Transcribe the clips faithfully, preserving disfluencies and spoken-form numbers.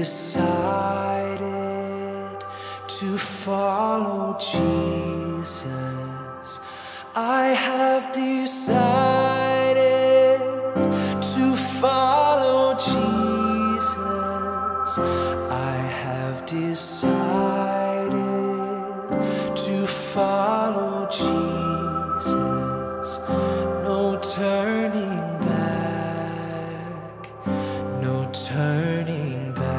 decided to follow Jesus. I have decided to follow Jesus. I have decided to follow Jesus. No turning back, no turning back.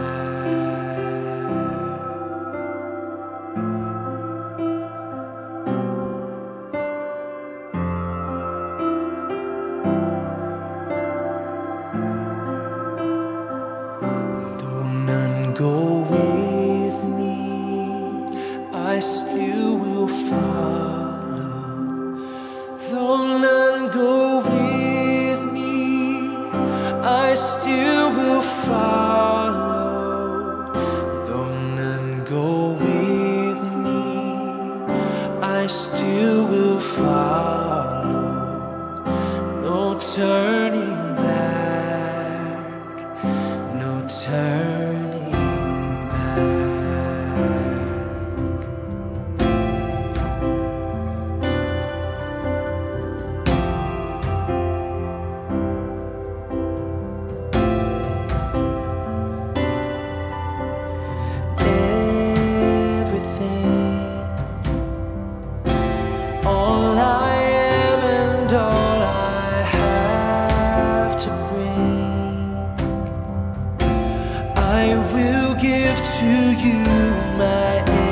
Though none go with me, I still will follow. Though none go with me, I still will follow. Though none go with me, I still will follow. No turning back, no turning back. All I am and all I have to bring, I will give to you my